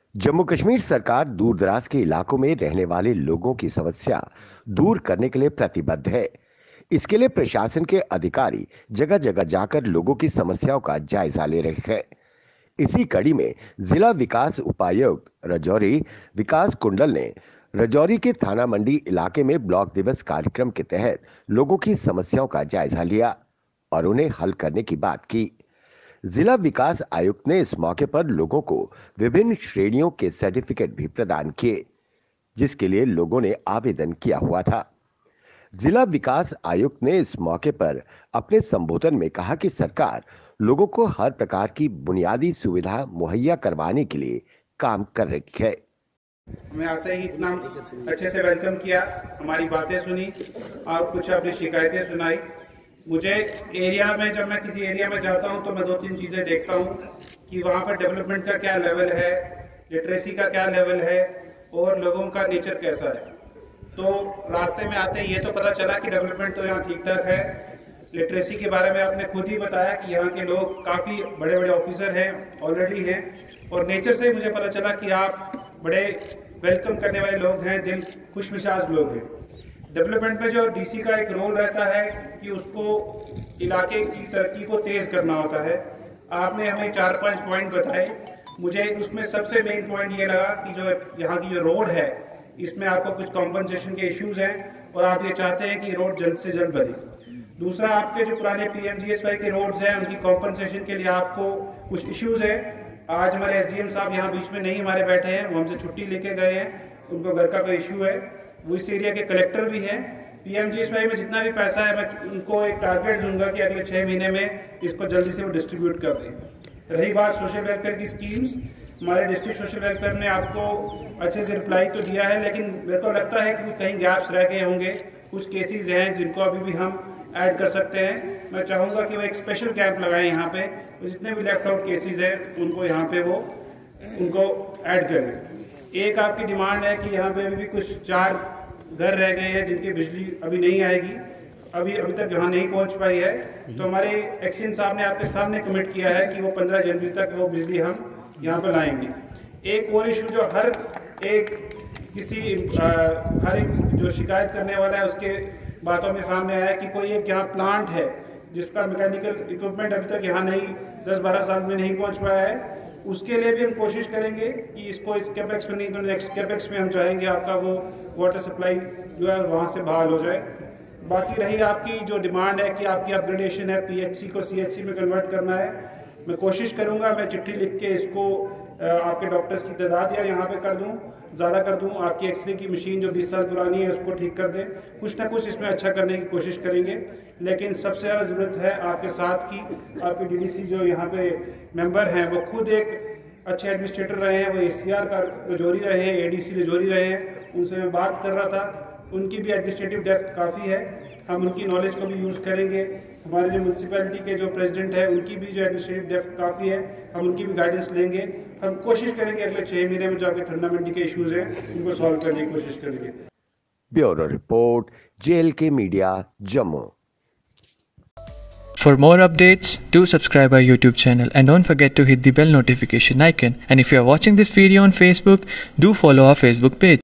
जम्मू कश्मीर सरकार दूर दराज के इलाकों में रहने वाले लोगों की समस्या दूर करने के लिए प्रतिबद्ध है। इसके लिए प्रशासन के अधिकारी जगह जगह जाकर लोगों की समस्याओं का जायजा ले रहे हैं। इसी कड़ी में जिला विकास उपायुक्त रजौरी विकास कुंडल ने रजौरी के थाना मंडी इलाके में ब्लॉक दिवस कार्यक्रम के तहत लोगों की समस्याओं का जायजा लिया और उन्हें हल करने की बात की। जिला विकास आयुक्त ने इस मौके पर लोगों को विभिन्न श्रेणियों के सर्टिफिकेट भी प्रदान किए, जिसके लिए लोगों ने आवेदन किया हुआ था। जिला विकास आयुक्त ने इस मौके पर अपने संबोधन में कहा कि सरकार लोगों को हर प्रकार की बुनियादी सुविधा मुहैया करवाने के लिए काम कर रही है। हमें आते ही इतना अच्छे से वेलकम किया, हमारी बातें सुनी और कुछ अपनी शिकायतें सुनाई। मुझे एरिया में, जब मैं किसी एरिया में जाता हूं तो मैं दो तीन चीजें देखता हूं कि वहां पर डेवलपमेंट का क्या लेवल है, लिटरेसी का क्या लेवल है और लोगों का नेचर कैसा है। तो रास्ते में आते ही ये तो पता चला कि डेवलपमेंट तो यहाँ ठीक ठाक है। लिटरेसी के बारे में आपने खुद ही बताया कि यहाँ के लोग काफ़ी बड़े बड़े ऑफिसर हैं, ऑलरेडी हैं। और नेचर से मुझे पता चला कि आप बड़े वेलकम करने वाले लोग हैं, दिल खुश मिजाज लोग हैं। डेवलपमेंट में जो डीसी का एक रोल रहता है कि उसको इलाके की तरक्की को तेज करना होता है। आपने हमें 4-5 पॉइंट बताए, मुझे उसमें सबसे मेन पॉइंट ये लगा कि जो यहाँ की जो रोड है इसमें आपको कुछ कॉम्पनसेशन के इश्यूज हैं और आप ये चाहते हैं कि रोड जल्द से जल्द बने। दूसरा, आपके जो पुराने पीएमजीएसवाई के रोड्स हैं उनकी कॉम्पनसेशन के लिए आपको कुछ इश्यूज है। आज हमारे एसडीएम साहब यहाँ बीच में नहीं हमारे बैठे हैं, वो हमसे छुट्टी लेके गए हैं, उनको घर का कोई इश्यू है। वो इस एरिया के कलेक्टर भी हैं। पीएमजीएसवाई में जितना भी पैसा है मैं उनको एक टारगेट दूंगा कि अगले 6 महीने में इसको जल्दी से वो डिस्ट्रीब्यूट कर दें। रही बात सोशल वेलफेयर की स्कीम्स, हमारे डिस्ट्रिक्ट सोशल वेलफेयर ने आपको अच्छे से रिप्लाई तो दिया है, लेकिन मेरे को लगता है कि कहीं गैप्स रह गए होंगे, कुछ केसेस हैं जिनको अभी भी हम ऐड कर सकते हैं। मैं चाहूँगा कि वो एक स्पेशल कैंप लगाएं यहाँ पे, तो जितने भी लेफ्ट आउट केसेस हैं उनको यहाँ पे वो उनको ऐड करें। एक आपकी डिमांड है कि यहाँ पे अभी भी कुछ 4 घर रह गए हैं जिनकी बिजली अभी नहीं आएगी, अभी तक यहाँ नहीं पहुँच पाई है। तो हमारे एक्शन साहब ने आपके सामने कमिट किया है कि वो 15 जनवरी तक वो बिजली हम यहाँ पर लाएंगे। एक और इशू जो हर एक जो शिकायत करने वाला है उसके बातों में सामने आया कि कोई एक यहाँ प्लांट है जिसका मैकेनिकल इक्विपमेंट अभी तक यहाँ नहीं 10-12 साल में नहीं पहुँच पाया है। उसके लिए भी हम कोशिश करेंगे कि इसको इस कैपेक्स में नहीं तो नेक्स्ट कैपेक्स में हम चाहेंगे आपका वो वाटर सप्लाई जो है वहाँ से बहाल हो जाए। बाकी रही आपकी जो डिमांड है कि आपकी अपग्रेडेशन है, पीएचसी को सीएचसी में कन्वर्ट करना है, मैं कोशिश करूँगा, मैं चिट्ठी लिख के इसको आपके डॉक्टर्स की तादाद या यहाँ पे कर दूँ, ज़्यादा कर दूँ। आपकी एक्सरे की मशीन जो 20 साल पुरानी है उसको ठीक कर दें, कुछ ना कुछ इसमें अच्छा करने की कोशिश करेंगे। लेकिन सबसे ज़्यादा ज़रूरत है आपके साथ की, आपके डीडीसी जो यहाँ पे मेंबर हैं वो खुद एक अच्छे एडमिनिस्ट्रेटर रहे हैं, वो एसीआर का रजौरी रहे हैं, एडीसी रजौरी रहे हैं। उनसे मैं बात कर रहा था, उनकी भी एडमिनिस्ट्रेटिव डेप्थ काफ़ी है, हम उनकी नॉलेज को भी यूज़ करेंगे। हमारे जो म्यूनसिपैलिटी के जो प्रेसिडेंट है उनकी भी जो एडमिनिस्ट्रेटिव डेप्थ काफ़ी है, हम उनकी भी गाइडेंस लेंगे। हम कोशिश करेंगे अगले 6 महीने में जो आपके ठंडा मंडी के इश्यूज हैं उनको सॉल्व करने की कोशिश करेंगे। Bureau report, JLK media, Jammu. For more updates, do subscribe our YouTube channel and don't forget to hit the bell notification icon. And if you are watching this video on Facebook, do follow our Facebook page.